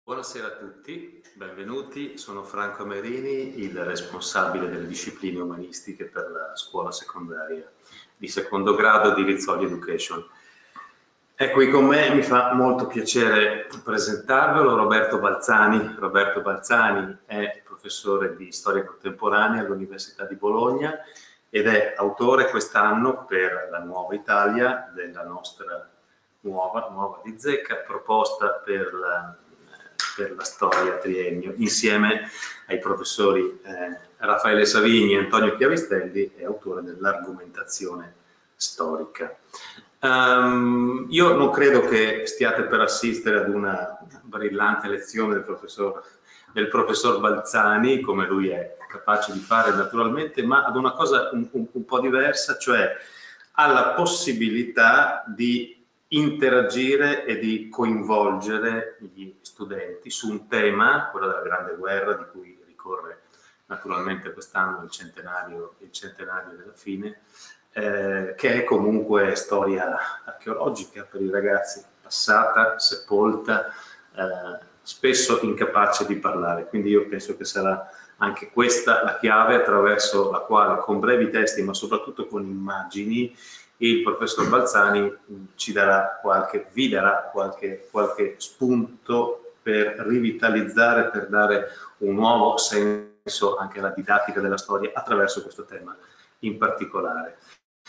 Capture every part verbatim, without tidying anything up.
Buonasera a tutti, benvenuti. Sono Franco Amerini, il responsabile delle discipline umanistiche per la scuola secondaria di secondo grado di Rizzoli Education. È qui con me, mi fa molto piacere presentarvelo, Roberto Balzani. Roberto Balzani è professore di storia contemporanea all'Università di Bologna ed è autore quest'anno per la Nuova Italia della nostra nuova, nuova di zecca, proposta per la per la storia triennio, insieme ai professori eh, Raffaele Savigni e Antonio Chiavistelli, è autore dell'argomentazione storica. Um, io non credo che stiate per assistere ad una brillante lezione del professor, del professor Balzani, come lui è capace di fare naturalmente, ma ad una cosa un, un, un po' diversa, cioè alla possibilità di interagire e di coinvolgere gli studenti su un tema, quello della Grande Guerra, di cui ricorre naturalmente quest'anno il centenario, il centenario della fine, eh, che è comunque storia archeologica per i ragazzi, passata, sepolta, eh, spesso incapace di parlare. Quindi io penso che sarà anche questa la chiave attraverso la quale, con brevi testi, ma soprattutto con immagini, il professor Balzani ci darà qualche, vi darà qualche, qualche spunto per rivitalizzare, per dare un nuovo senso anche alla didattica della storia attraverso questo tema in particolare.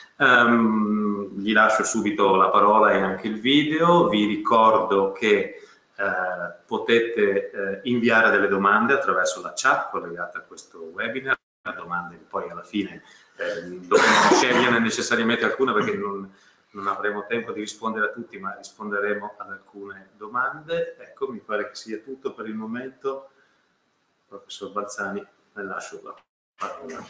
Um, gli lascio subito la parola e anche il video. Vi ricordo che eh, potete eh, inviare delle domande attraverso la chat collegata a questo webinar, domande che poi alla fine eh, dovremo sceglierne necessariamente alcune perché non, non avremo tempo di rispondere a tutti, ma risponderemo ad alcune domande. Ecco, mi pare che sia tutto per il momento. Professor Balzani, le lascio la parola.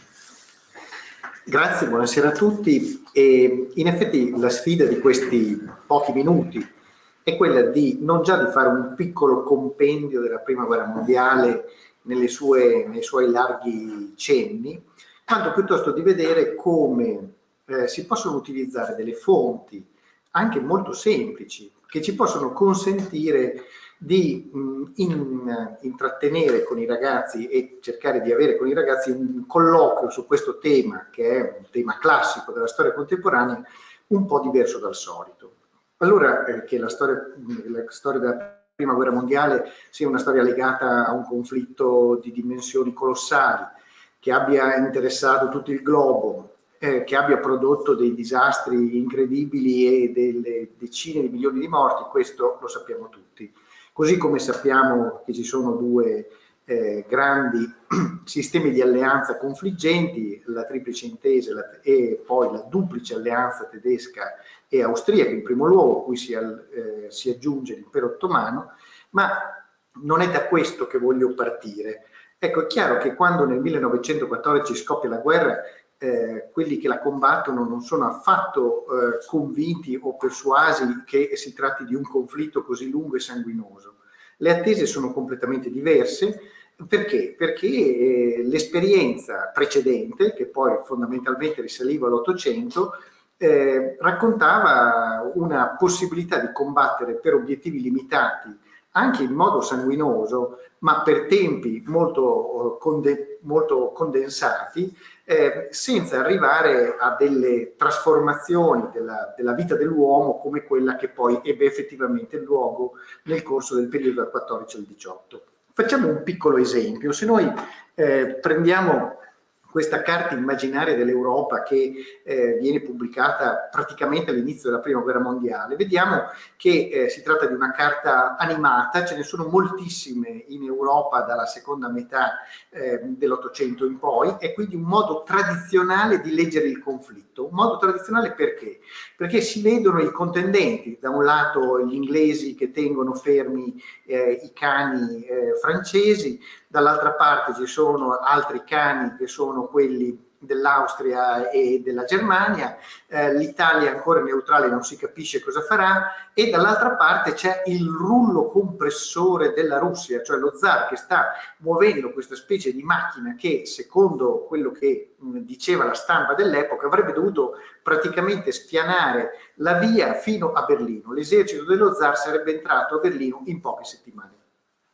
Grazie, buonasera a tutti. E in effetti la sfida di questi pochi minuti è quella di non già di fare un piccolo compendio della Prima Guerra Mondiale nelle sue, nei suoi larghi cenni, quanto piuttosto di vedere come eh, si possono utilizzare delle fonti anche molto semplici che ci possono consentire di mh, in, intrattenere con i ragazzi e cercare di avere con i ragazzi un colloquio su questo tema, che è un tema classico della storia contemporanea, un po' diverso dal solito. Allora, eh, che la storia, la storia della Prima Guerra Mondiale sia una storia legata a un conflitto di dimensioni colossali, che abbia interessato tutto il globo, eh, che abbia prodotto dei disastri incredibili e delle decine di milioni di morti, questo lo sappiamo tutti. Così come sappiamo che ci sono due eh, grandi sistemi di alleanza confliggenti, la triplice intesa la, e poi la duplice alleanza tedesca e austriaca in primo luogo, a cui si, eh, si aggiunge l'impero ottomano, ma non è da questo che voglio partire. Ecco, è chiaro che quando nel millenovecentoquattordici scoppia la guerra, eh, quelli che la combattono non sono affatto eh, convinti o persuasi che si tratti di un conflitto così lungo e sanguinoso. Le attese sono completamente diverse. Perché? Perché eh, l'esperienza precedente, che poi fondamentalmente risaliva all'Ottocento, eh, raccontava una possibilità di combattere per obiettivi limitati, anche in modo sanguinoso, ma per tempi molto, conde molto condensati, eh, senza arrivare a delle trasformazioni della, della vita dell'uomo come quella che poi ebbe effettivamente luogo nel corso del periodo dal quattordici al diciotto. Facciamo un piccolo esempio. Se noi eh, prendiamo questa carta immaginaria dell'Europa che eh, viene pubblicata praticamente all'inizio della Prima Guerra Mondiale, vediamo che eh, si tratta di una carta animata, ce ne sono moltissime in Europa dalla seconda metà eh, dell'Ottocento in poi, è quindi un modo tradizionale di leggere il conflitto. Un modo tradizionale perché? Perché si vedono i contendenti, da un lato gli inglesi che tengono fermi eh, i cani eh, francesi, dall'altra parte ci sono altri cani che sono quelli dell'Austria e della Germania, eh, l'Italia ancora neutrale non si capisce cosa farà, e dall'altra parte c'è il rullo compressore della Russia, cioè lo zar che sta muovendo questa specie di macchina che, secondo quello che mh, diceva la stampa dell'epoca, avrebbe dovuto praticamente spianare la via fino a Berlino. L'esercito dello zar sarebbe entrato a Berlino in poche settimane.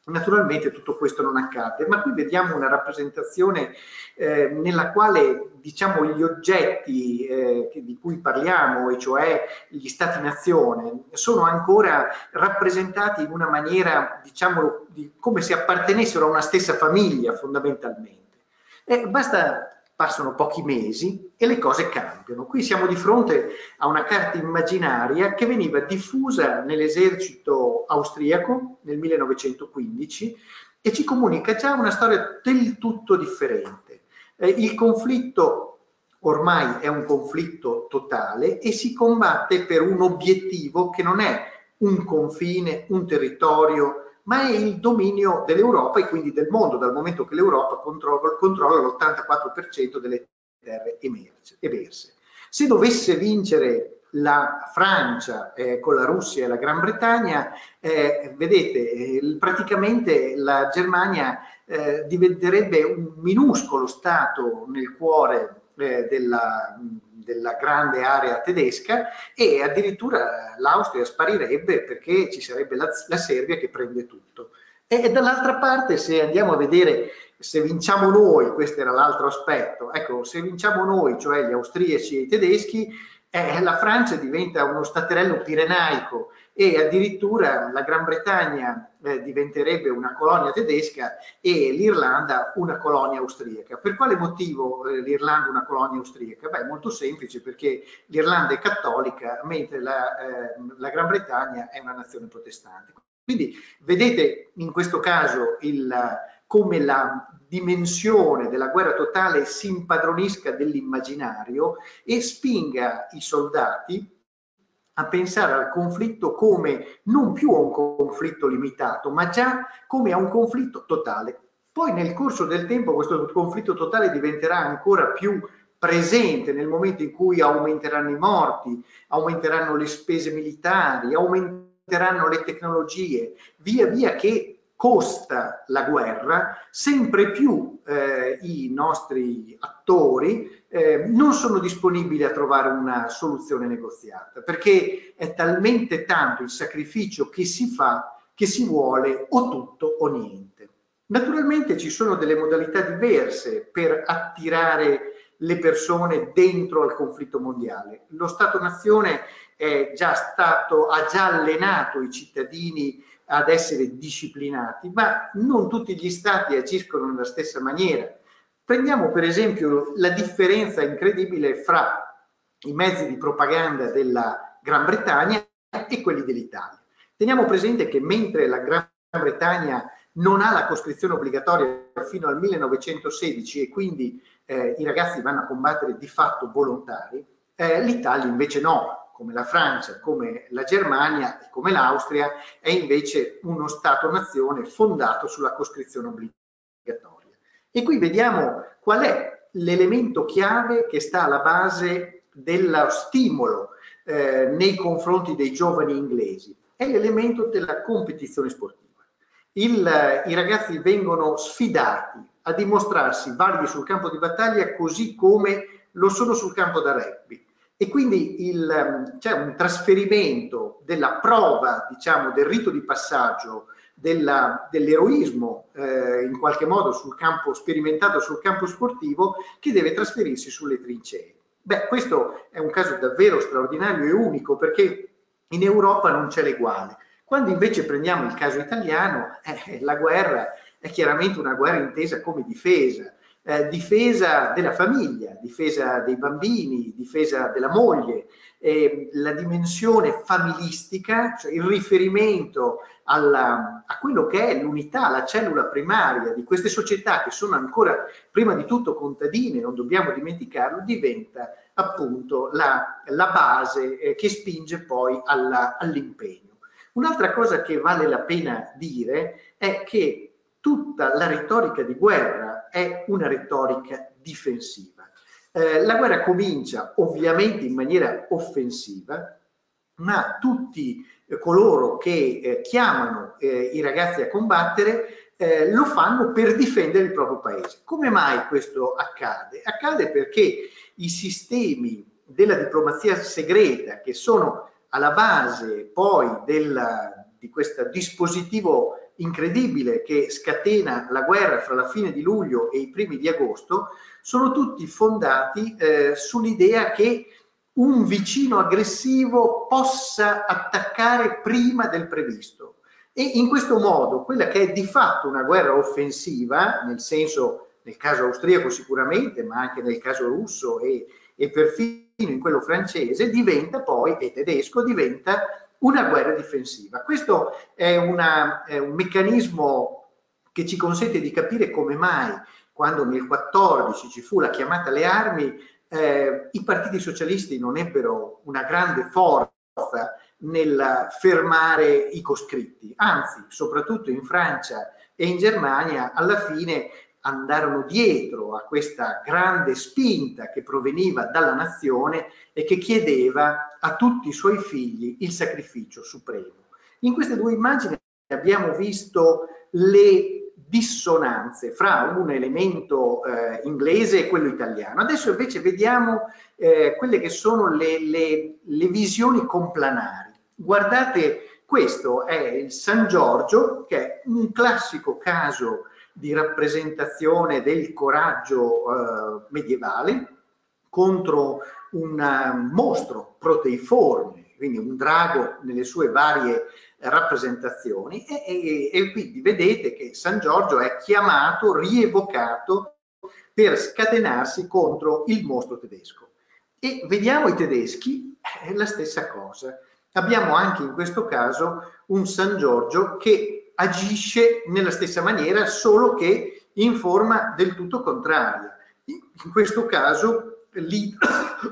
Naturalmente tutto questo non accade, ma qui vediamo una rappresentazione eh, nella quale, diciamo, gli oggetti eh, di cui parliamo, e cioè gli stati-nazione, sono ancora rappresentati in una maniera, diciamo, di, come se appartenessero a una stessa famiglia fondamentalmente. Eh, basta Passano pochi mesi e le cose cambiano. Qui siamo di fronte a una carta immaginaria che veniva diffusa nell'esercito austriaco nel millenovecentoquindici e ci comunica già una storia del tutto differente. Eh, il conflitto ormai è un conflitto totale e si combatte per un obiettivo che non è un confine, un territorio, ma è il dominio dell'Europa e quindi del mondo, dal momento che l'Europa controlla, controlla l'ottantaquattro per cento delle terre emerse. Se dovesse vincere la Francia eh, con la Russia e la Gran Bretagna, eh, vedete, eh, praticamente la Germania eh, diventerebbe un minuscolo stato nel cuore eh, della, della grande area tedesca e addirittura l'Austria sparirebbe perché ci sarebbe la, la Serbia che prende tutto. E, e dall'altra parte, se andiamo a vedere, se vinciamo noi, questo era l'altro aspetto, ecco, se vinciamo noi, cioè gli austriaci e i tedeschi, eh, la Francia diventa uno staterello pirenaico e addirittura la Gran Bretagna eh, diventerebbe una colonia tedesca e l'Irlanda una colonia austriaca. Per quale motivo eh, l'Irlanda una colonia austriaca? Beh, molto semplice, perché l'Irlanda è cattolica mentre la, eh, la Gran Bretagna è una nazione protestante. Quindi vedete in questo caso il, come la dimensione della guerra totale si impadronisca dell'immaginario e spinga i soldati a pensare al conflitto come non più a un conflitto limitato, ma già come a un conflitto totale. Poi nel corso del tempo questo conflitto totale diventerà ancora più presente nel momento in cui aumenteranno i morti, aumenteranno le spese militari, aumenteranno le tecnologie, via via che costa la guerra, sempre più eh, i nostri attori eh, non sono disponibili a trovare una soluzione negoziata, perché è talmente tanto il sacrificio che si fa che si vuole o tutto o niente. Naturalmente ci sono delle modalità diverse per attirare le persone dentro al conflitto mondiale. Lo Stato-nazione è già stato, ha già allenato i cittadini ad essere disciplinati, ma non tutti gli stati agiscono nella stessa maniera. Prendiamo per esempio la differenza incredibile fra i mezzi di propaganda della Gran Bretagna e quelli dell'Italia. Teniamo presente che mentre la Gran Bretagna non ha la coscrizione obbligatoria fino al millenovecentosedici e quindi eh, i ragazzi vanno a combattere di fatto volontari, eh, l'Italia invece no, come la Francia, come la Germania e come l'Austria, è invece uno Stato-nazione fondato sulla coscrizione obbligatoria. E qui vediamo qual è l'elemento chiave che sta alla base dello stimolo eh, nei confronti dei giovani inglesi. È l'elemento della competizione sportiva. Il, I ragazzi vengono sfidati a dimostrarsi validi sul campo di battaglia così come lo sono sul campo da rugby. E quindi c'è un trasferimento della prova, diciamo, del rito di passaggio, dell'eroismo eh, in qualche modo sul campo sperimentato sul campo sportivo, che deve trasferirsi sulle trincee. Beh, questo è un caso davvero straordinario e unico, perché in Europa non c'è l'eguale. Quando invece prendiamo il caso italiano, eh, la guerra è chiaramente una guerra intesa come difesa. Eh, difesa della famiglia, difesa dei bambini, difesa della moglie, eh, la dimensione familistica, cioè il riferimento alla, a quello che è l'unità, la cellula primaria di queste società che sono ancora prima di tutto contadine, non dobbiamo dimenticarlo, diventa appunto la, la base eh, che spinge poi all'impegno. Un'altra cosa che vale la pena dire è che tutta la retorica di guerra è una retorica difensiva. Eh, la guerra comincia ovviamente in maniera offensiva, ma tutti eh, coloro che eh, chiamano eh, i ragazzi a combattere eh, lo fanno per difendere il proprio paese. Come mai questo accade? Accade perché i sistemi della diplomazia segreta, che sono alla base poi del, di questo dispositivo incredibile che scatena la guerra fra la fine di luglio e i primi di agosto, sono tutti fondati eh, sull'idea che un vicino aggressivo possa attaccare prima del previsto. E in questo modo quella che è di fatto una guerra offensiva, nel senso, nel caso austriaco sicuramente, ma anche nel caso russo e, e perfino in quello francese, diventa poi, e tedesco, diventa una guerra difensiva. Questo è, una, è un meccanismo che ci consente di capire come mai, quando nel quattordici ci fu la chiamata alle armi, eh, i partiti socialisti non ebbero una grande forza nel fermare i coscritti, anzi, soprattutto in Francia e in Germania, alla fine andarono dietro a questa grande spinta che proveniva dalla nazione e che chiedeva a tutti i suoi figli il sacrificio supremo. In queste due immagini abbiamo visto le dissonanze fra un elemento eh, inglese e quello italiano. Adesso invece vediamo eh, quelle che sono le, le, le visioni complanari. Guardate, questo è il San Giorgio, che è un classico caso di rappresentazione del coraggio eh, medievale contro un uh, mostro proteiforme, quindi un drago nelle sue varie rappresentazioni, e, e, e quindi vedete che San Giorgio è chiamato, rievocato per scatenarsi contro il mostro tedesco. E vediamo i tedeschi, è la stessa cosa. Abbiamo anche in questo caso un San Giorgio che agisce nella stessa maniera, solo che in forma del tutto contraria. In questo caso l'Idra,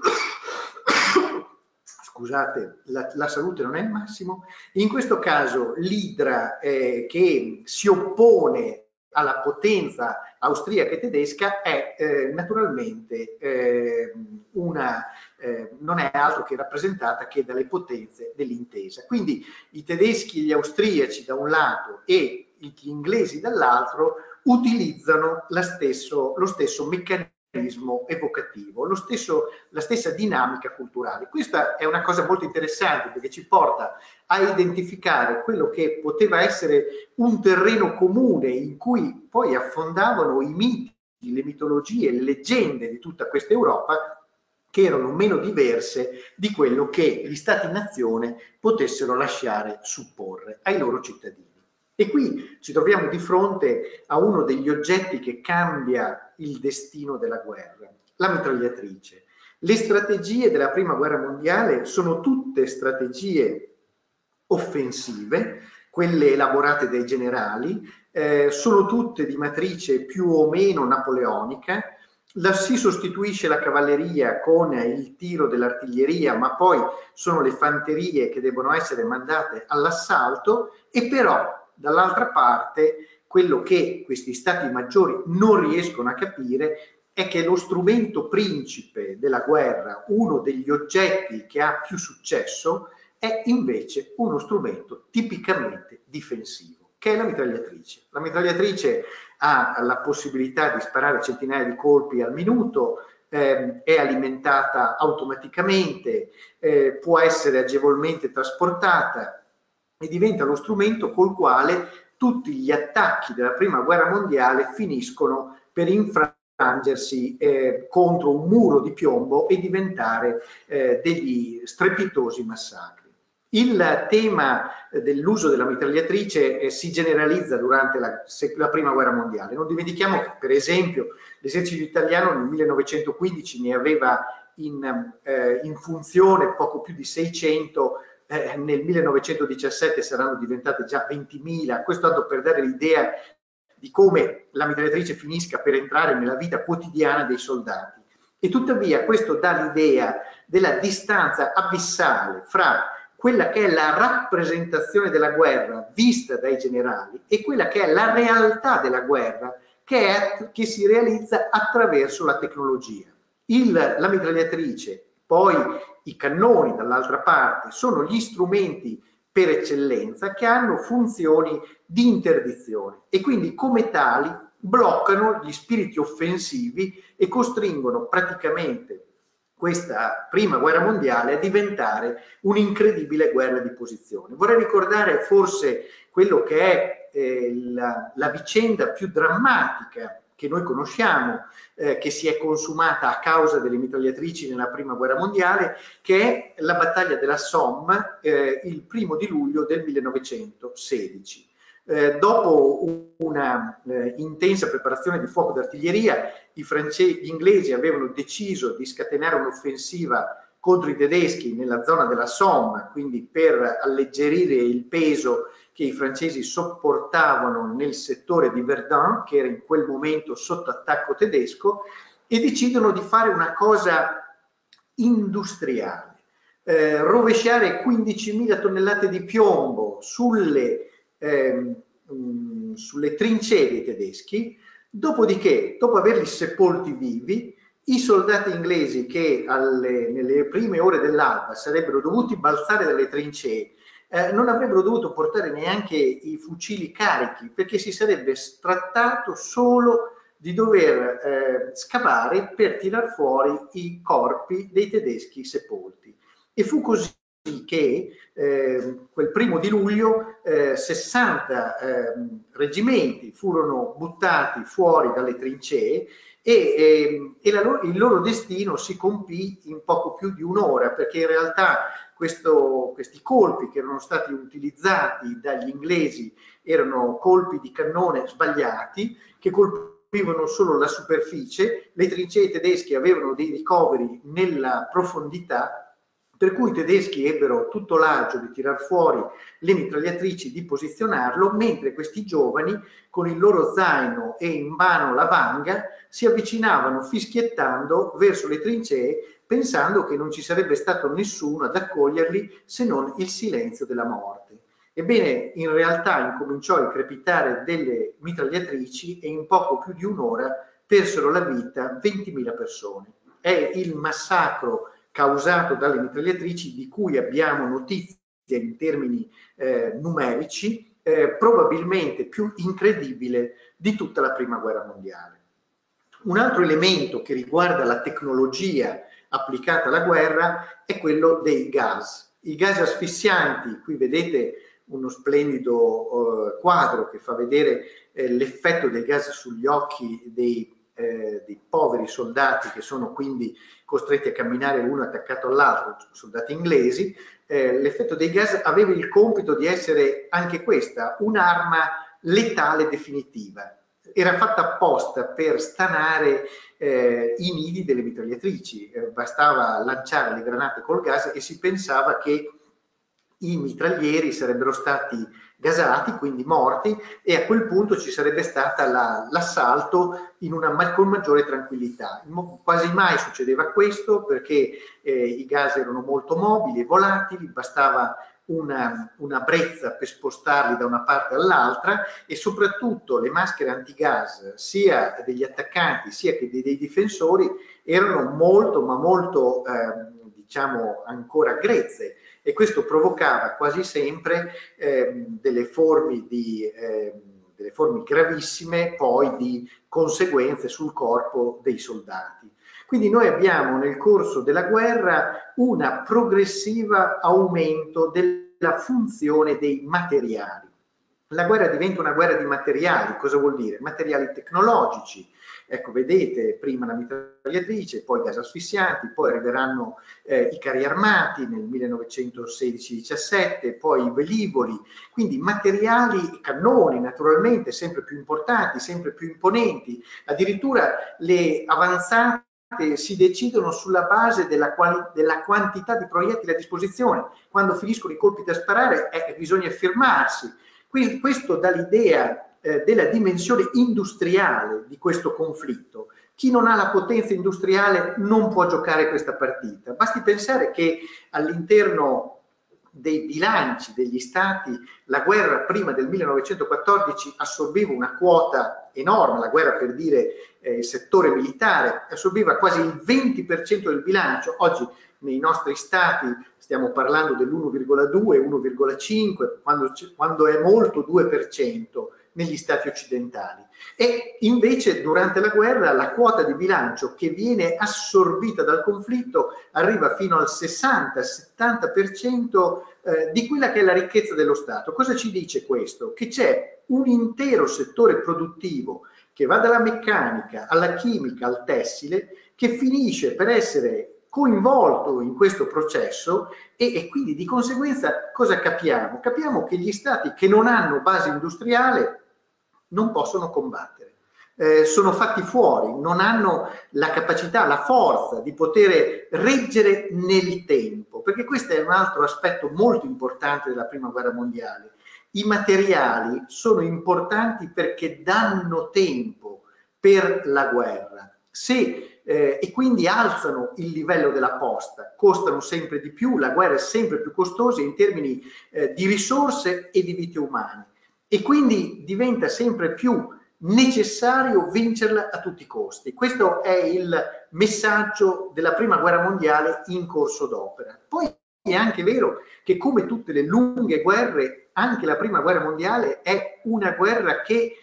scusate, la, la salute non è il massimo, in questo caso l'Idra eh, che si oppone alla potenza austriaca e tedesca è eh, naturalmente eh, una, eh, non è altro che rappresentata che dalle potenze dell'intesa. Quindi i tedeschi e gli austriaci da un lato e gli inglesi dall'altro utilizzano la stesso, lo stesso meccanismo evocativo, lo stesso, la stessa dinamica culturale. Questa è una cosa molto interessante perché ci porta a identificare quello che poteva essere un terreno comune in cui poi affondavano i miti, le mitologie, le leggende di tutta questa Europa, che erano meno diverse di quello che gli stati-nazione potessero lasciare supporre ai loro cittadini. E qui ci troviamo di fronte a uno degli oggetti che cambia il destino della guerra, la mitragliatrice. Le strategie della Prima Guerra Mondiale sono tutte strategie offensive, quelle elaborate dai generali, eh, sono tutte di matrice più o meno napoleonica. La, si sostituisce la cavalleria con il tiro dell'artiglieria, ma poi sono le fanterie che devono essere mandate all'assalto, e però dall'altra parte quello che questi stati maggiori non riescono a capire è che lo strumento principe della guerra, uno degli oggetti che ha più successo, è invece uno strumento tipicamente difensivo, che è la mitragliatrice. La mitragliatrice ha la possibilità di sparare centinaia di colpi al minuto, eh, è alimentata automaticamente, eh, può essere agevolmente trasportata e diventa lo strumento col quale tutti gli attacchi della Prima Guerra Mondiale finiscono per infrangersi eh, contro un muro di piombo e diventare eh, degli strepitosi massacri. Il tema dell'uso della mitragliatrice eh, si generalizza durante la, la Prima Guerra Mondiale. Non dimentichiamo che, per esempio, l'esercito italiano nel millenovecentoquindici ne aveva in, eh, in funzione poco più di seicento, eh, nel millenovecentodiciassette saranno diventate già ventimila. Questo tanto per dare l'idea di come la mitragliatrice finisca per entrare nella vita quotidiana dei soldati. E tuttavia questo dà l'idea della distanza abissale fra quella che è la rappresentazione della guerra vista dai generali e quella che è la realtà della guerra che, è, che si realizza attraverso la tecnologia. Il, la mitragliatrice, poi i cannoni dall'altra parte, sono gli strumenti per eccellenza che hanno funzioni di interdizione e quindi come tali bloccano gli spiriti offensivi e costringono praticamente questa Prima Guerra Mondiale a diventare un'incredibile guerra di posizione. Vorrei ricordare forse quello che è eh, la, la vicenda più drammatica che noi conosciamo, eh, che si è consumata a causa delle mitragliatrici nella prima guerra mondiale, che è la battaglia della Somme, eh, il primo di luglio del millenovecentosedici. Eh, dopo una eh, intensa preparazione di fuoco d'artiglieria, i francesi, gli inglesi avevano deciso di scatenare un'offensiva contro i tedeschi nella zona della Somme, quindi per alleggerire il peso che i francesi sopportavano nel settore di Verdun, che era in quel momento sotto attacco tedesco, e decidono di fare una cosa industriale, eh, rovesciare quindicimila tonnellate di piombo sulle, eh, mh, sulle trincee dei tedeschi, dopodiché, dopo averli sepolti vivi, i soldati inglesi che alle, nelle prime ore dell'alba sarebbero dovuti balzare dalle trincee, Eh, non avrebbero dovuto portare neanche i fucili carichi, perché si sarebbe trattato solo di dover eh, scavare per tirar fuori i corpi dei tedeschi sepolti. E fu così che eh, quel primo di luglio eh, sessanta eh, reggimenti furono buttati fuori dalle trincee e, e, e la loro, il loro destino si compì in poco più di un'ora, perché in realtà questo, questi colpi che erano stati utilizzati dagli inglesi erano colpi di cannone sbagliati, che colpivano solo la superficie. Le trincee tedesche avevano dei ricoveri nella profondità, per cui i tedeschi ebbero tutto l'agio di tirar fuori le mitragliatrici, di posizionarlo, mentre questi giovani, con il loro zaino e in mano la vanga, si avvicinavano fischiettando verso le trincee, pensando che non ci sarebbe stato nessuno ad accoglierli se non il silenzio della morte. Ebbene, in realtà incominciò il crepitare delle mitragliatrici e in poco più di un'ora persero la vita ventimila persone. È il massacro causato dalle mitragliatrici di cui abbiamo notizia in termini eh, numerici, eh, probabilmente più incredibile di tutta la prima guerra mondiale. Un altro elemento che riguarda la tecnologia applicata alla guerra è quello dei gas. I gas asfissianti, qui vedete uno splendido eh, quadro che fa vedere eh, l'effetto dei gas sugli occhi dei Eh, dei poveri soldati che sono quindi costretti a camminare uno attaccato all'altro, soldati inglesi. Eh, l'effetto dei gas aveva il compito di essere anche questa, un'arma letale definitiva. Era fatta apposta per stanare eh, i nidi delle mitragliatrici, eh, bastava lanciare le granate col gas e si pensava che i mitraglieri sarebbero stati gasati, quindi morti, e a quel punto ci sarebbe stato l'assalto in una, con maggiore tranquillità. Quasi mai succedeva questo, perché eh, i gas erano molto mobili e volatili, bastava una, una brezza per spostarli da una parte all'altra, e soprattutto le maschere antigas sia degli attaccanti sia che dei, dei difensori erano molto ma molto eh, diciamo ancora grezze, e questo provocava quasi sempre eh, delle forme di eh, delle forme gravissime poi di conseguenze sul corpo dei soldati. Quindi noi abbiamo nel corso della guerra un progressivo aumento della funzione dei materiali. La guerra diventa una guerra di materiali. Cosa vuol dire? Materiali tecnologici. Ecco, vedete, prima la mitragliatrice, poi i gas asfissianti, poi arriveranno eh, i carri armati nel millenovecentosedici diciassette, poi i velivoli, quindi materiali, cannoni naturalmente sempre più importanti, sempre più imponenti, addirittura le avanzate si decidono sulla base della, quali, della quantità di proiettili a disposizione. Quando finiscono i colpi da sparare eh, bisogna fermarsi. Quindi questo dà l'idea eh, della dimensione industriale di questo conflitto. Chi non ha la potenza industriale non può giocare questa partita. Basti pensare che all'interno dei bilanci degli stati la guerra prima del millenovecentoquattordici assorbeva una quota enorme, la guerra per dire eh, il settore militare assorbeva quasi il venti per cento del bilancio. Oggi nei nostri stati stiamo parlando dell'uno virgola due, uno virgola cinque, quando, quando è molto due per cento negli stati occidentali. E invece durante la guerra la quota di bilancio che viene assorbita dal conflitto arriva fino al sessanta settanta per cento eh, di quella che è la ricchezza dello Stato. Cosa ci dice questo? Che c'è un intero settore produttivo che va dalla meccanica alla chimica al tessile, che finisce per essere coinvolto in questo processo e, e quindi di conseguenza cosa capiamo? Capiamo che gli stati che non hanno base industriale non possono combattere, eh, sono fatti fuori, non hanno la capacità, la forza di poter reggere nel tempo, perché questo è un altro aspetto molto importante della prima guerra mondiale. I materiali sono importanti perché danno tempo per la guerra. Se, eh, e quindi alzano il livello della posta, costano sempre di più, la guerra è sempre più costosa in termini eh, di risorse e di vite umane, e quindi diventa sempre più necessario vincerla a tutti i costi. Questo è il messaggio della prima guerra mondiale in corso d'opera. Poi è anche vero che, come tutte le lunghe guerre, anche la prima guerra mondiale è una guerra che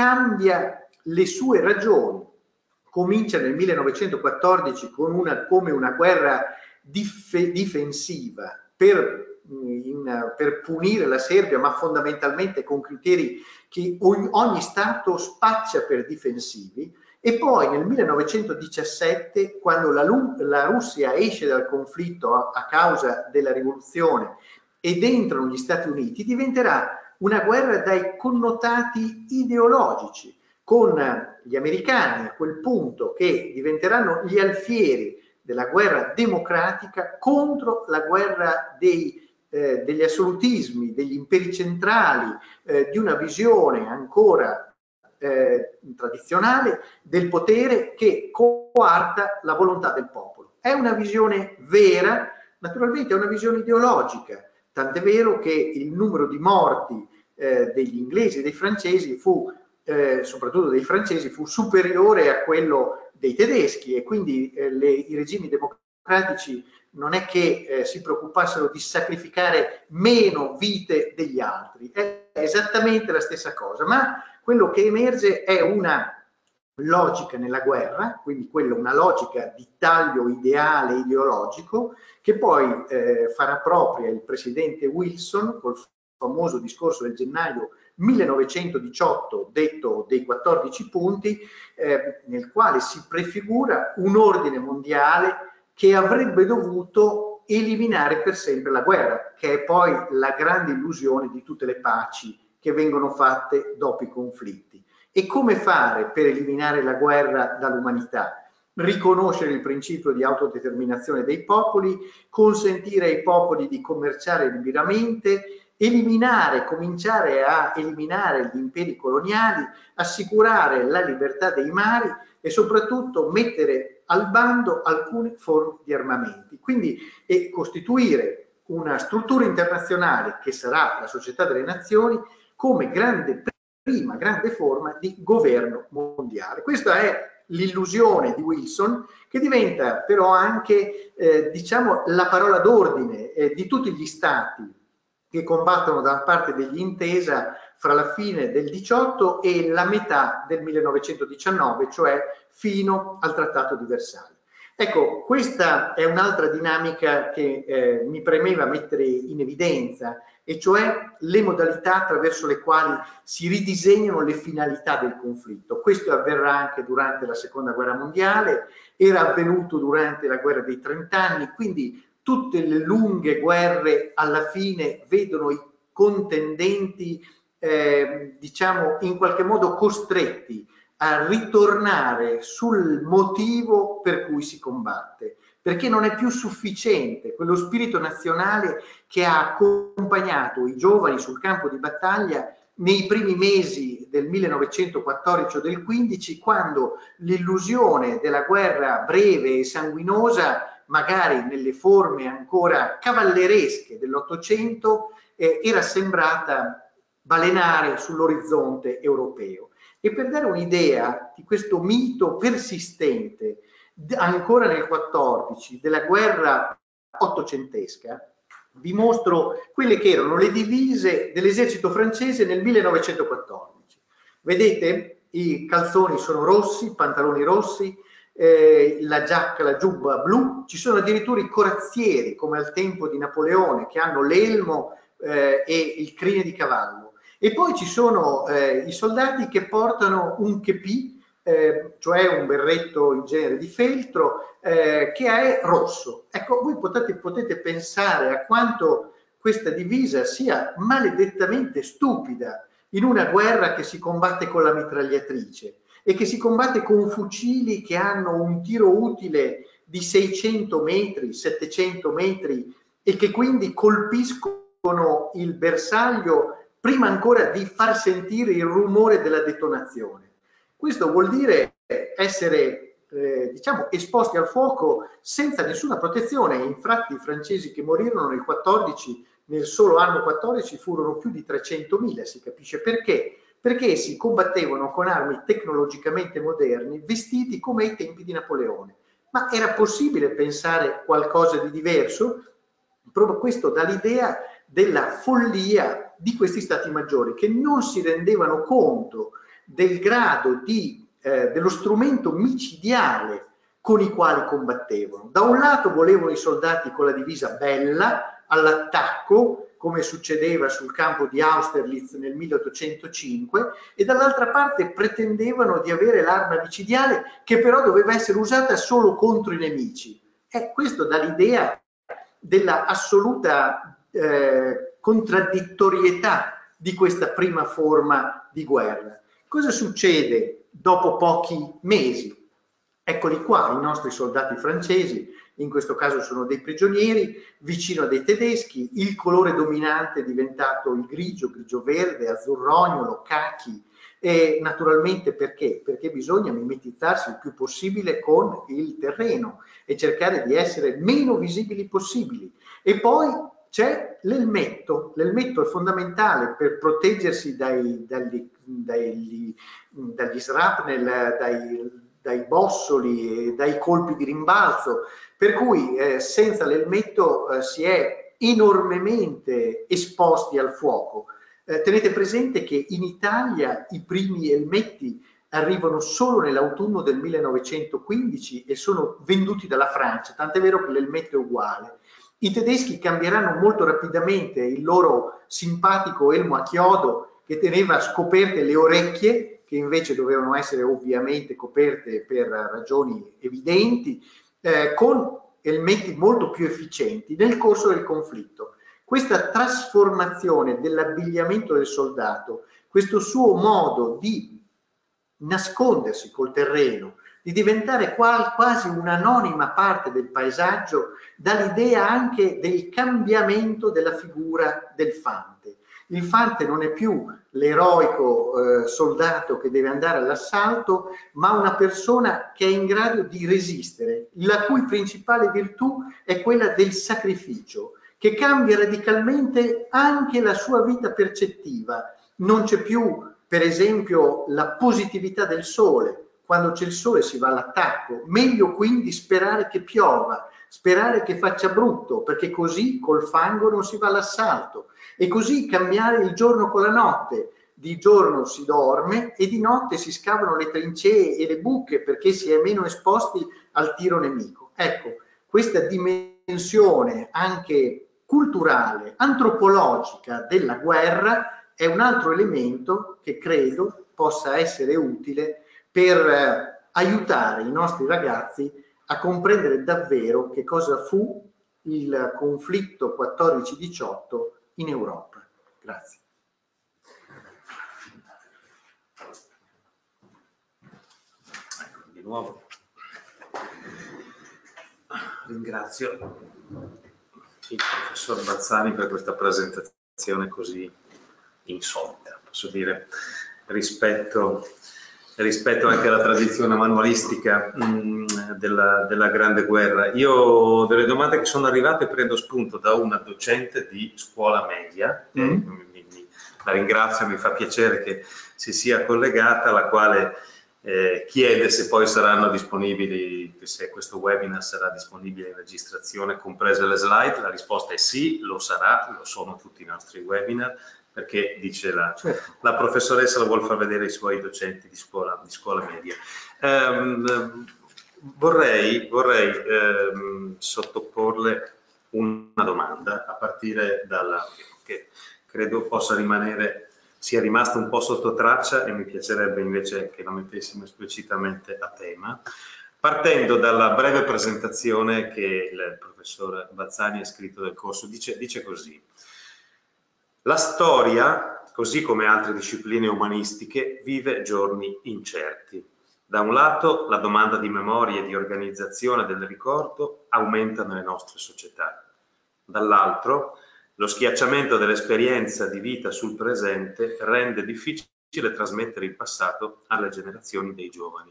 cambia le sue ragioni. Comincia nel millenovecentoquattordici con una, come una guerra dif- difensiva per, in, per punire la Serbia, ma fondamentalmente con criteri che ogni, ogni Stato spaccia per difensivi, e poi nel millenovecentodiciassette, quando la, la Russia esce dal conflitto a, a causa della rivoluzione ed entrano gli Stati Uniti, diventerà una guerra dai connotati ideologici, con gli americani a quel punto che diventeranno gli alfieri della guerra democratica contro la guerra dei, eh, degli assolutismi, degli imperi centrali, eh, di una visione ancora eh, tradizionale del potere che coarta la volontà del popolo. È una visione vera, naturalmente è una visione ideologica, tant'è vero che il numero di morti eh, degli inglesi e dei francesi fu Eh, soprattutto dei francesi, fu superiore a quello dei tedeschi, e quindi eh, le, i regimi democratici non è che eh, si preoccupassero di sacrificare meno vite degli altri, è esattamente la stessa cosa, ma quello che emerge è una logica nella guerra, quindi quella una logica di taglio ideale ideologico, che poi eh, farà propria il presidente Wilson col famoso discorso del gennaio millenovecentodiciotto, detto dei quattordici punti, eh, nel quale si prefigura un ordine mondiale che avrebbe dovuto eliminare per sempre la guerra, che è poi la grande illusione di tutte le paci che vengono fatte dopo i conflitti. E come fare per eliminare la guerra dall'umanità? Riconoscere il principio di autodeterminazione dei popoli, consentire ai popoli di commerciare liberamente, eliminare, cominciare a eliminare gli imperi coloniali, assicurare la libertà dei mari e soprattutto mettere al bando alcune forme di armamenti. Quindi e costituire una struttura internazionale che sarà la Società delle Nazioni come grande, prima grande forma di governo mondiale. Questa è l'illusione di Wilson, che diventa però anche eh, diciamo la parola d'ordine eh, di tutti gli stati che combattono da parte degli Intesa fra la fine del diciotto e la metà del millenovecentodiciannove, cioè fino al Trattato di Versailles. Ecco, questa è un'altra dinamica che eh, mi premeva mettere in evidenza, e cioè le modalità attraverso le quali si ridisegnano le finalità del conflitto. Questo avverrà anche durante la Seconda Guerra Mondiale, era avvenuto durante la Guerra dei Trent'anni, quindi tutte le lunghe guerre alla fine vedono i contendenti, eh, diciamo, in qualche modo costretti a ritornare sul motivo per cui si combatte, perché non è più sufficiente quello spirito nazionale che ha accompagnato i giovani sul campo di battaglia nei primi mesi del millenovecentoquattordici o del quindici, quando l'illusione della guerra breve e sanguinosa, magari nelle forme ancora cavalleresche dell'Ottocento, eh, era sembrata balenare sull'orizzonte europeo. E per dare un'idea di questo mito persistente, ancora nel quattordici, della guerra ottocentesca, vi mostro quelle che erano le divise dell'esercito francese nel millenovecentoquattordici. Vedete, i calzoni sono rossi, pantaloni rossi, eh, la giacca, la giubba blu, ci sono addirittura i corazzieri, come al tempo di Napoleone, che hanno l'elmo eh, e il crine di cavallo. E poi ci sono eh, i soldati che portano un chepì, eh, cioè un berretto in genere di feltro, eh, che è rosso. Ecco, voi potete, potete pensare a quanto questa divisa sia maledettamente stupida in una guerra che si combatte con la mitragliatrice e che si combatte con fucili che hanno un tiro utile di seicento metri, settecento metri e che quindi colpiscono il bersaglio prima ancora di far sentire il rumore della detonazione. Questo vuol dire essere, eh, diciamo, esposti al fuoco senza nessuna protezione. Infatti i francesi che morirono nel quattordici, nel solo anno quattordici, furono più di trecentomila, si capisce perché? Perché si combattevano con armi tecnologicamente moderni, vestiti come ai tempi di Napoleone. Ma era possibile pensare qualcosa di diverso? Proprio questo dà l'idea della follia di questi stati maggiori, che non si rendevano conto del grado di, eh, dello strumento micidiale con i quali combattevano. Da un lato volevano i soldati con la divisa bella, all'attacco, come succedeva sul campo di Austerlitz nel milleottocentocinque, e dall'altra parte pretendevano di avere l'arma micidiale che però doveva essere usata solo contro i nemici. E questo dà l'idea della assoluta eh, contraddittorietà di questa prima forma di guerra. Cosa succede dopo pochi mesi? Eccoli qua, i nostri soldati francesi, in questo caso sono dei prigionieri, vicino a dei tedeschi, il colore dominante è diventato il grigio, grigio-verde, azzurrognolo, cachi, e naturalmente perché? Perché bisogna mimetizzarsi il più possibile con il terreno e cercare di essere meno visibili possibili. E poi c'è l'elmetto, l'elmetto è fondamentale per proteggersi dai, dagli, dagli, dagli shrapnel, dai, dai bossoli, dai colpi di rimbalzo, per cui eh, senza l'elmetto eh, si è enormemente esposti al fuoco. Eh, tenete presente che in Italia i primi elmetti arrivano solo nell'autunno del millenovecentoquindici e sono venduti dalla Francia, tant'è vero che l'elmetto è uguale. I tedeschi cambieranno molto rapidamente il loro simpatico elmo a chiodo che teneva scoperte le orecchie, che invece dovevano essere ovviamente coperte per ragioni evidenti, eh, con elmetti molto più efficienti nel corso del conflitto. Questa trasformazione dell'abbigliamento del soldato, questo suo modo di nascondersi col terreno, di diventare quasi un'anonima parte del paesaggio, dà l'idea anche del cambiamento della figura del fante. Il fante non è più l'eroico eh, soldato che deve andare all'assalto, ma una persona che è in grado di resistere, la cui principale virtù è quella del sacrificio, che cambia radicalmente anche la sua vita percettiva. Non c'è più, per esempio, la positività del sole. Quando c'è il sole si va all'attacco. Meglio quindi sperare che piova, sperare che faccia brutto, perché così col fango non si va all'assalto. E così cambiare il giorno con la notte. Di giorno si dorme e di notte si scavano le trincee e le buche perché si è meno esposti al tiro nemico. Ecco, questa dimensione anche culturale, antropologica della guerra è un altro elemento che credo possa essere utile per eh, aiutare i nostri ragazzi a comprendere davvero che cosa fu il conflitto quattordici diciotto in Europa. Grazie. Ecco, di nuovo ringrazio il professor Bazzani per questa presentazione così insolita, posso dire, rispetto, rispetto anche alla tradizione manualistica mh, della, della Grande Guerra. Io ho delle domande che sono arrivate e prendo spunto da una docente di scuola media, mm. e mi, mi, la ringrazio, mi fa piacere che si sia collegata, la quale eh, chiede se poi saranno disponibili, se questo webinar sarà disponibile in registrazione, comprese le slide. La risposta è sì, lo sarà, lo sono tutti i nostri webinar, perché dice la, certo. la professoressa lo vuol far vedere ai suoi docenti di scuola, di scuola media. Um, vorrei vorrei um, sottoporle una domanda a partire dalla che credo possa rimanere, sia rimasta un po' sotto traccia e mi piacerebbe invece che la mettessimo esplicitamente a tema, partendo dalla breve presentazione che il professor Bazzani ha scritto del corso. Dice, dice così: la storia, così come altre discipline umanistiche, vive giorni incerti. Da un lato la domanda di memoria e di organizzazione del ricordo aumenta nelle nostre società, dall'altro lo schiacciamento dell'esperienza di vita sul presente rende difficile trasmettere il passato alle generazioni dei giovani.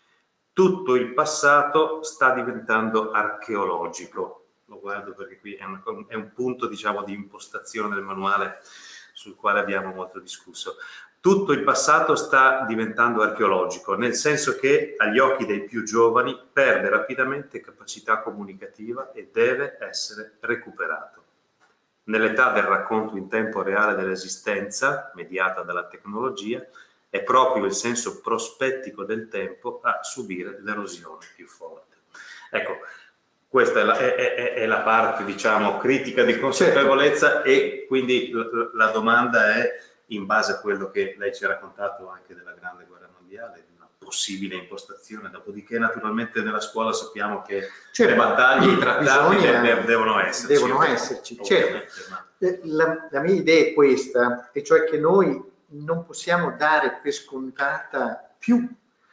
Tutto il passato sta diventando archeologico. Lo guardo perché qui è, una, è un punto, diciamo, di impostazione del manuale sul quale abbiamo molto discusso. Tutto il passato sta diventando archeologico, nel senso che agli occhi dei più giovani perde rapidamente capacità comunicativa e deve essere recuperato. Nell'età del racconto in tempo reale dell'esistenza, mediata dalla tecnologia, è proprio il senso prospettico del tempo a subire l'erosione più forte. Ecco, questa è la, è, è, è la parte, diciamo, critica di consapevolezza, e quindi la, la domanda è, in base a quello che lei ci ha raccontato anche della Grande Guerra Mondiale, di una possibile impostazione, dopodiché naturalmente nella scuola sappiamo che certo, le battaglie, i trattati de devono esserci. Devono esserci, certo. Ma... La, la mia idea è questa, e cioè che noi non possiamo dare per scontata più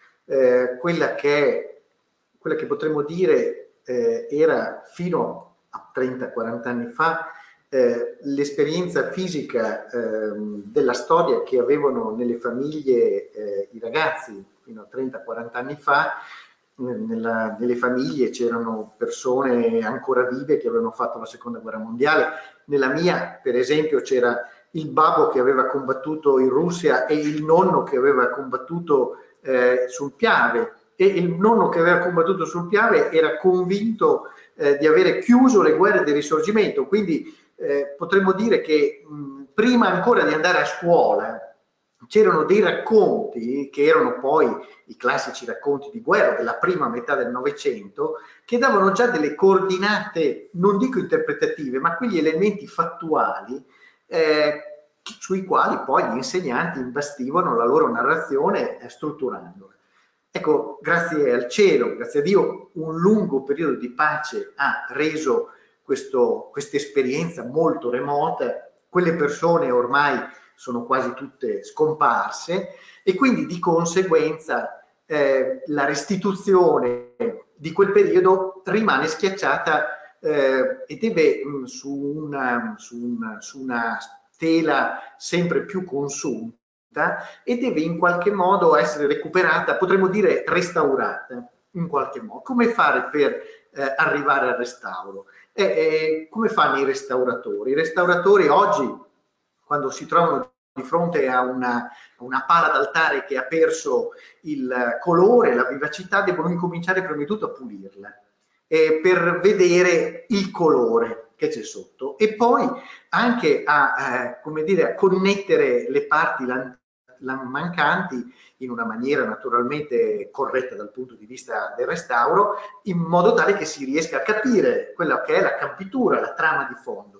eh, quella che è, quella che potremmo dire eh, era fino a trenta quaranta anni fa eh, l'esperienza fisica eh, della storia che avevano nelle famiglie eh, i ragazzi fino a trenta quaranta anni fa. Nella, nelle famiglie c'erano persone ancora vive che avevano fatto la seconda guerra mondiale. Nella mia, per esempio, c'era il babbo che aveva combattuto in Russia e il nonno che aveva combattuto eh, sul Piave, e il nonno che aveva combattuto sul Piave era convinto eh, di avere chiuso le guerre del risorgimento. Quindi eh, potremmo dire che mh, prima ancora di andare a scuola c'erano dei racconti che erano poi i classici racconti di guerra della prima metà del Novecento, che davano già delle coordinate, non dico interpretative, ma quegli elementi fattuali eh, sui quali poi gli insegnanti imbastivano la loro narrazione eh, strutturandola. Ecco, grazie al cielo, grazie a Dio, un lungo periodo di pace ha reso questa esperienza molto remota. Quelle persone ormai sono quasi tutte scomparse, e quindi di conseguenza eh, la restituzione di quel periodo rimane schiacciata eh, e deve mh, su, una, su, una, su una tela sempre più consunta, e deve in qualche modo essere recuperata, potremmo dire restaurata in qualche modo. Come fare per eh, arrivare al restauro? Eh, eh, come fanno i restauratori? I restauratori oggi, quando si trovano di fronte a una, a una pala d'altare che ha perso il colore, la vivacità, devono incominciare prima di tutto a pulirla eh, per vedere il colore che c'è sotto, e poi anche a, eh, come dire, a connettere le parti mancanti in una maniera naturalmente corretta dal punto di vista del restauro, in modo tale che si riesca a capire quella che è la campitura, la trama di fondo.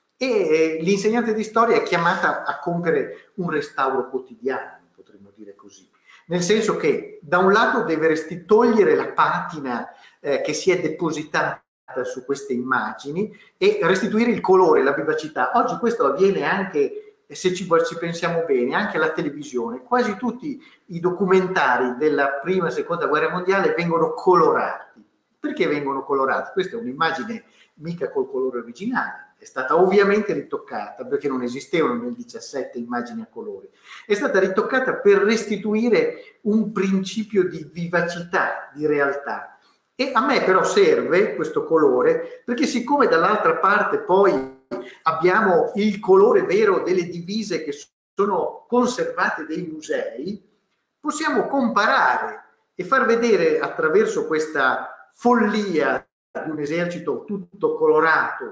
E l'insegnante di storia è chiamata a compiere un restauro quotidiano, potremmo dire così, nel senso che da un lato deve togliere la patina eh, che si è depositata su queste immagini e restituire il colore, la vivacità. Oggi questo avviene anche, se ci, ci pensiamo bene, anche alla televisione. Quasi tutti i documentari della prima e seconda guerra mondiale vengono colorati. Perché vengono colorati? Questa è un'immagine mica col colore originale, è stata ovviamente ritoccata perché non esistevano nel diciassette immagini a colori, è stata ritoccata per restituire un principio di vivacità, di realtà. E a me però serve questo colore perché, siccome dall'altra parte poi abbiamo il colore vero delle divise che sono conservate dei musei, possiamo comparare e far vedere attraverso questa follia di un esercito tutto colorato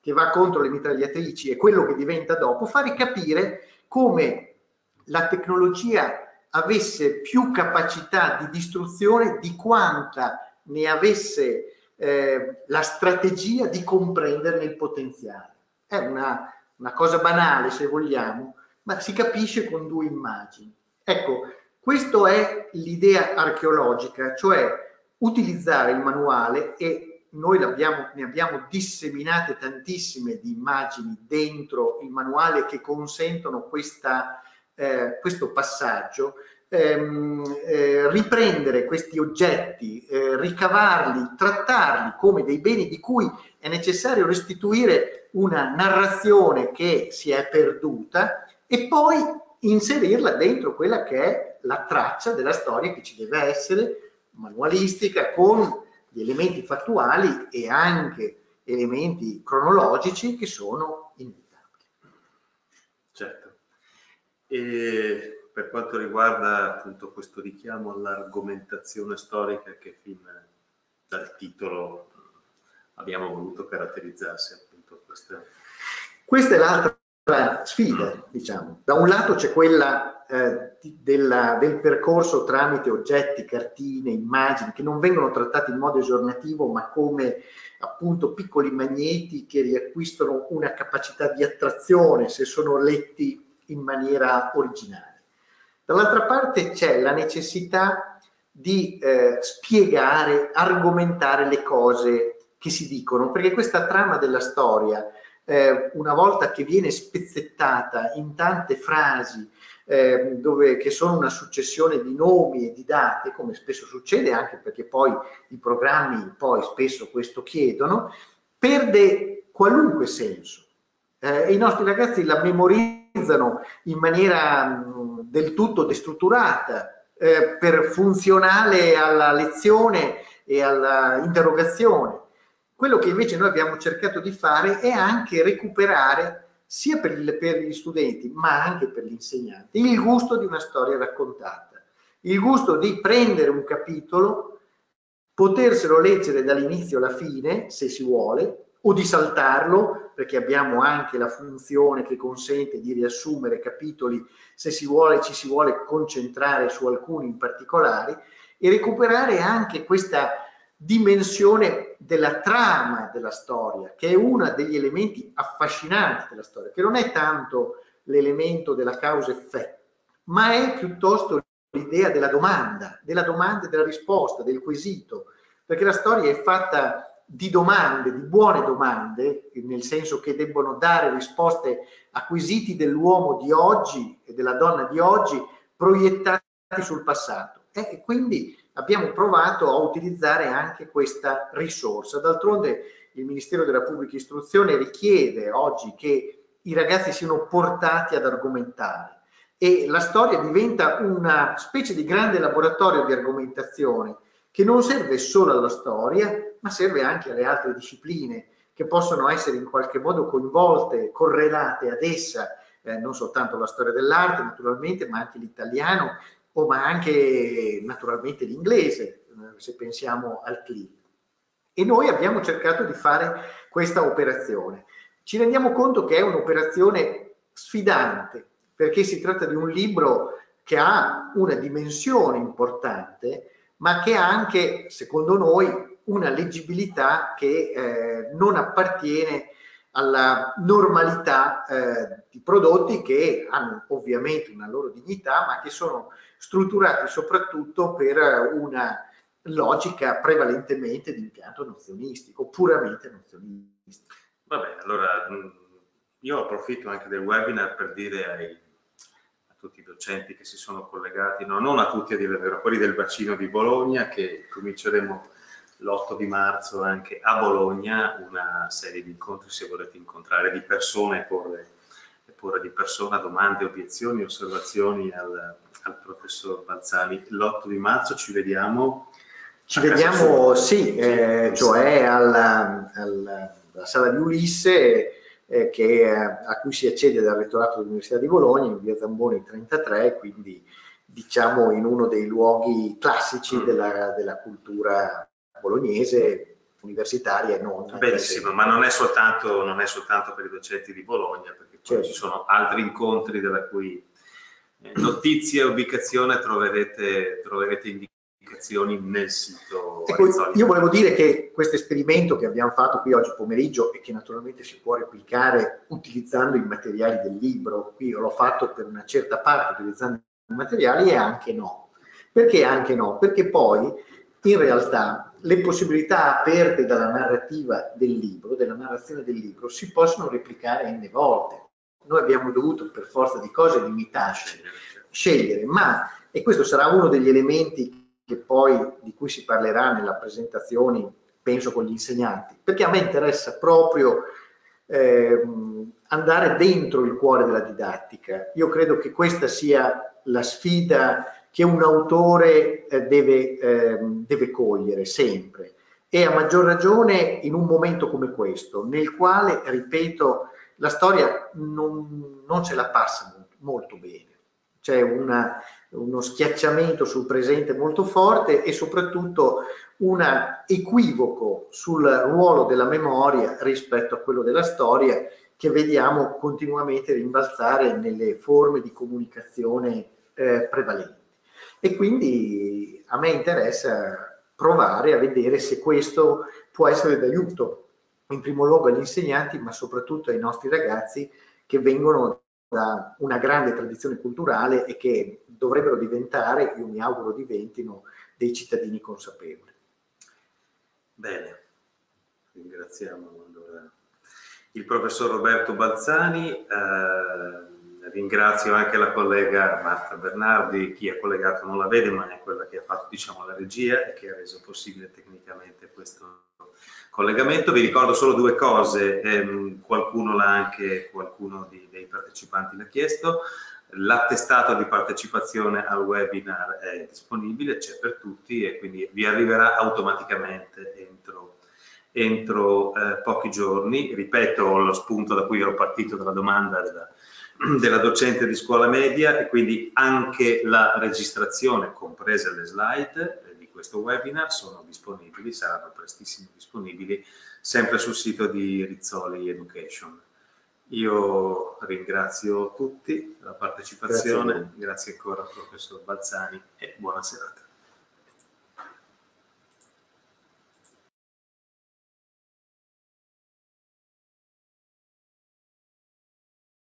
che va contro le mitragliatrici e quello che diventa dopo, fa ricapire come la tecnologia avesse più capacità di distruzione di quanta ne avesse eh, la strategia di comprenderne il potenziale. È una, una cosa banale, se vogliamo, ma si capisce con due immagini. Ecco, questa è l'idea archeologica, cioè utilizzare il manuale, e noi l'abbiamo, ne abbiamo disseminate tantissime di immagini dentro il manuale che consentono questa, eh, questo passaggio, ehm, eh, riprendere questi oggetti, eh, ricavarli, trattarli come dei beni di cui è necessario restituire una narrazione che si è perduta e poi inserirla dentro quella che è la traccia della storia che ci deve essere, manualistica, con gli elementi fattuali e anche elementi cronologici che sono inevitabili. Certo. E per quanto riguarda appunto questo richiamo all'argomentazione storica che fin dal titolo abbiamo voluto caratterizzarsi, appunto questa... Questa è l'altra sfida, diciamo. Da un lato c'è quella eh, della, del percorso tramite oggetti, cartine, immagini che non vengono trattati in modo esornativo ma come appunto piccoli magneti che riacquistano una capacità di attrazione se sono letti in maniera originale. Dall'altra parte c'è la necessità di eh, spiegare, argomentare le cose che si dicono, perché questa trama della storia, eh, una volta che viene spezzettata in tante frasi eh, dove, che sono una successione di nomi e di date, come spesso succede, anche perché poi i programmi poi spesso questo chiedono, perde qualunque senso. Eh, I nostri ragazzi la memorizzano in maniera mh, del tutto destrutturata, eh, per funzionale alla lezione e all'interrogazione. Quello che invece noi abbiamo cercato di fare è anche recuperare, sia per, il, per gli studenti ma anche per gli insegnanti, il gusto di una storia raccontata, il gusto di prendere un capitolo, poterselo leggere dall'inizio alla fine se si vuole, o di saltarlo, perché abbiamo anche la funzione che consente di riassumere capitoli se si vuole, ci si vuole concentrare su alcuni in particolari, e recuperare anche questa dimensione della trama della storia, che è uno degli elementi affascinanti della storia, che non è tanto l'elemento della causa-effetto, ma è piuttosto l'idea della domanda, della domanda e della risposta, del quesito, perché la storia è fatta di domande, di buone domande, nel senso che debbono dare risposte a quesiti dell'uomo di oggi e della donna di oggi proiettati sul passato. E quindi abbiamo provato a utilizzare anche questa risorsa. D'altronde il Ministero della Pubblica Istruzione richiede oggi che i ragazzi siano portati ad argomentare, e la storia diventa una specie di grande laboratorio di argomentazione che non serve solo alla storia, ma serve anche alle altre discipline che possono essere in qualche modo coinvolte, correlate ad essa, eh, non soltanto la storia dell'arte naturalmente, ma anche l'italiano, o ma anche naturalmente l'inglese, eh, se pensiamo al C L I. E noi abbiamo cercato di fare questa operazione. Ci rendiamo conto che è un'operazione sfidante, perché si tratta di un libro che ha una dimensione importante, ma che ha anche, secondo noi, una leggibilità che eh, non appartiene alla normalità eh, di prodotti che hanno ovviamente una loro dignità, ma che sono strutturati soprattutto per una logica prevalentemente di impianto nozionistico, puramente nozionistico. Vabbè, allora io approfitto anche del webinar per dire ai tutti i docenti che si sono collegati, no, non a tutti a dire il vero, quelli del bacino di Bologna, che cominceremo l'otto di marzo anche a Bologna, una serie di incontri, se volete incontrare di persone e porre, e porre di persona domande, obiezioni, osservazioni al, al professor Balzani. L'otto di marzo ci vediamo? Ci vediamo, sì, eh, cioè alla, alla, alla sala di Ulisse, Eh, che, eh, a cui si accede dal rettorato dell'Università di Bologna in via Zamboni trentatré, quindi diciamo in uno dei luoghi classici della, della cultura bolognese, universitaria e non. Benissimo, ma non è, soltanto, non è soltanto per i docenti di Bologna, perché poi certo. Ci sono altri incontri della cui eh, notizie e ubicazione troverete, troverete indicazioni nel sito. Ecco, io volevo dire che questo esperimento che abbiamo fatto qui oggi pomeriggio e che naturalmente si può replicare utilizzando i materiali del libro, qui io l'ho fatto per una certa parte utilizzando i materiali, e anche no. Perché anche no? Perché poi in realtà le possibilità aperte dalla narrativa del libro, della narrazione del libro, si possono replicare n volte. Noi abbiamo dovuto per forza di cose limitarci, scegliere, ma, e questo sarà uno degli elementi che poi di cui si parlerà nella presentazione, penso con gli insegnanti, perché a me interessa proprio eh, andare dentro il cuore della didattica. Io credo che questa sia la sfida che un autore eh, deve, eh, deve cogliere sempre, e a maggior ragione in un momento come questo, nel quale, ripeto, la storia non, non ce la passa molto, molto bene. C'è una, uno schiacciamento sul presente molto forte e soprattutto un equivoco sul ruolo della memoria rispetto a quello della storia, che vediamo continuamente rimbalzare nelle forme di comunicazione eh, prevalenti. E quindi a me interessa provare a vedere se questo può essere d'aiuto, in primo luogo agli insegnanti, ma soprattutto ai nostri ragazzi che vengono da una grande tradizione culturale e che dovrebbero diventare, io mi auguro diventino, dei cittadini consapevoli. Bene, ringraziamo allora il professor Roberto Balzani, eh, ringrazio anche la collega Marta Bernardi, chi è collegato non la vede, ma è quella che ha fatto, diciamo, la regia e che ha reso possibile tecnicamente questo collegamento. Vi ricordo solo due cose, ehm, qualcuno l'ha anche, qualcuno di, dei partecipanti l'ha chiesto. L'attestato di partecipazione al webinar è disponibile, c'è per tutti e quindi vi arriverà automaticamente entro, entro eh, pochi giorni. Ripeto lo spunto da cui ero partito dalla domanda della, della docente di scuola media, e quindi anche la registrazione, comprese le slide eh, di questo webinar, sono disponibili, saranno prestissimo disponibili, sempre sul sito di Rizzoli Education. Io ringrazio tutti per la partecipazione, grazie, grazie ancora al professor Balzani e buona serata.